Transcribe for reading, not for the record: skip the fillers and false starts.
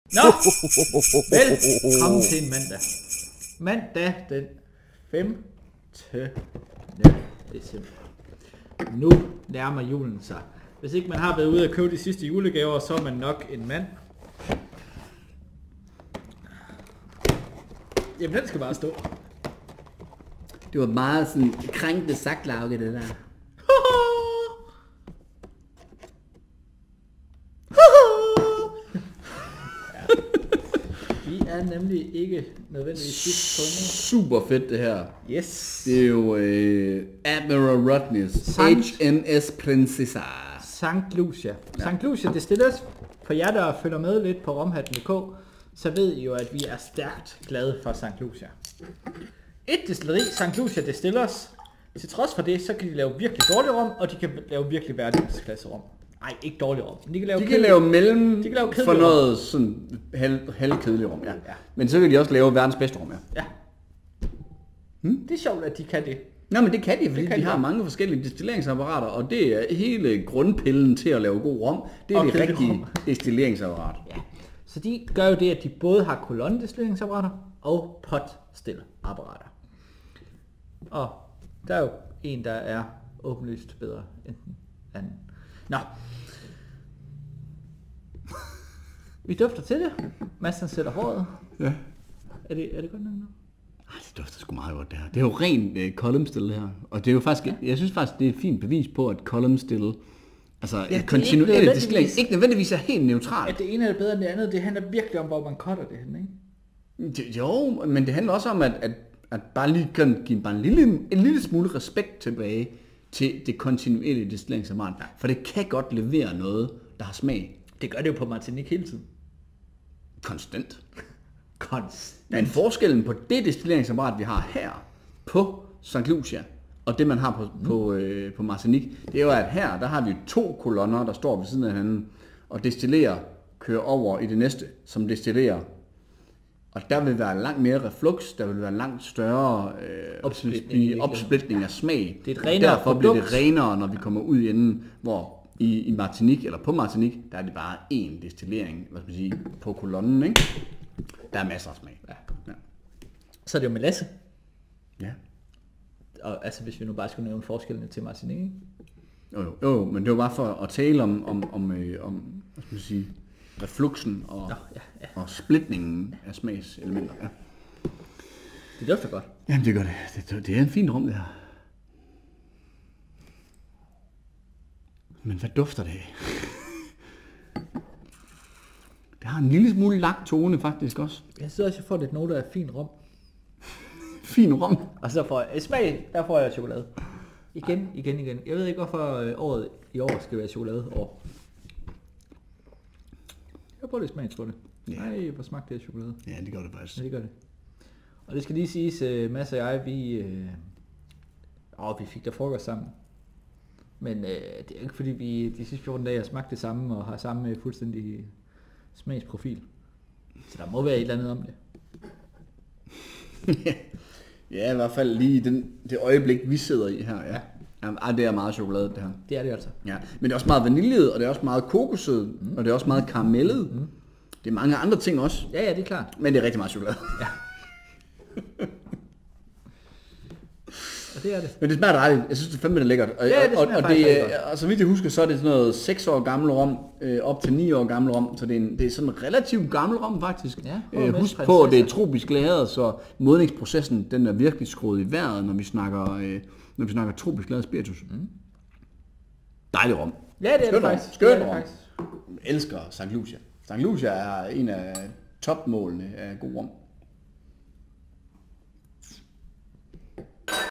Nå, velkommen til en mandag. Mandag den 5. december. Nu nærmer julen sig. Hvis ikke man har været ude og købe de sidste julegaver, så er man nok en mand. Jamen, den skal bare stå. Det var meget sådan krænkende sagtlauke, det der. Vi er nemlig ikke nødvendigvis sidst på nu. Super fedt det her. Yes. Det er jo Admiral Rodneys HMS Princessa. Sankt Lucia. Ja. Sankt Lucia, det stilles for jer, der følger med lidt på romhatten.dk, så ved I jo, at vi er stærkt glade for Sankt Lucia. Et destilleri, Sankt Lucia Distillers, til trods for det, så kan de lave virkelig dårlig rom, og de kan lave virkelig verdensklasse rom. Nej, ikke dårlig rom. De kan lave mellem de kan lave for noget sådan halvkedelig rom, ja. Men så kan de også lave verdens bedste rom, ja. Det er sjovt, at de kan det. Nå, men det kan de, fordi de har mange forskellige destilleringsapparater, og det er hele grundpillen til at lave god rom. Det er det rigtige destilleringsapparat. Ja. Så de gør jo det, at de både har kolonnedestilleringsapparater og potstillapparater. Og der er jo en, der er åbenlyst bedre end den anden. Nå. Vi dufter til det. Madsen sætter håret. Ja. Er det godt nok nu? Det dufter sgu meget godt det her. Det er jo ren column still det her. Og det er jo faktisk, jeg synes faktisk, det er et fint bevis på, at column still, altså et kontinuerligt destilling, ikke nødvendigvis er helt neutralt. At det ene er bedre end det andet, det handler virkelig om, hvor man cutter det hen, ikke? Jo, men det handler også om, at bare lige kan give bare en lille smule respekt tilbage til det kontinuerlige destilleringsapparat. Ja. For det kan godt levere noget, der har smag. Det gør det jo på Martinique hele tiden. Konstant. Men Men forskellen på det destilleringsapparat, vi har her på St. Lucia, og det man har på Martinique, det er jo, at her, der har vi 2 kolonner, der står ved siden af hinanden, og destillerer, kører over i det næste, som destillerer. Og der vil være langt mere reflux, der vil være langt større opsplitning af smag. Det er et renere derfor bliver det renere, når vi kommer ud i enden, hvor i Martinique, eller på Martinique, der er det bare én destillering, hvad skal man sige, på kolonnen, ikke? Der er masser af smag. Ja. Så er det jo melasse. Ja. Og altså, hvis vi nu bare skulle nævne forskellene til Martinique, ikke? Jo, men det var bare for at tale om hvad skal man sige, refluxen og splitningen af smagselementer. Ja. Det dufter godt. Jamen det gør det. Det er en fin rum det her. Men hvad dufter det af? Det har en lille smule lagt tone faktisk også. Jeg synes også, jeg får lidt noter af fin rom. Fin rom. Og så får jeg smag, der får jeg chokolade. Igen. Jeg ved ikke, hvorfor året i år skal være chokoladeår. Jeg prøver lidt smag, tror det. Ja. Nej, hvor smagte det af chokolade. Ja, det gør det faktisk. Ja, det gør det. Og det skal lige siges, Mads og jeg, vi fik der frokost sammen. Men det er ikke fordi, vi de sidste 14 dage har smagt det samme, og har samme fuldstændig smagsprofil. Så der må være et eller andet om det. Ja, i hvert fald lige det øjeblik, vi sidder i her. Ja. Ja, det er meget chokolade, det her. Det er det altså. Ja, men det er også meget vaniljet, og det er også meget kokoset, og det er også meget karamellet. Det er mange andre ting også. Ja, det er klart. Men det er rigtig meget chokolade. Ja. Og det er det. Men det smager dejligt. Jeg synes, det er fandme lækkert. Og, ja, det smager og det, og så vidt jeg husker, så er det sådan noget 6 år gammel rom, op til 9 år gammel rom. Så det er sådan en relativt gammel rom faktisk. Ja, husk på, at det er tropisk lagret, så modningsprocessen den er virkelig skruet i vejret, når vi snakker tropisk lagret spiritus. Dejlig rom. Ja, det er det faktisk. Skøn rom. Elsker St. Lucia. St. Lucia er en af topmålene af god rom.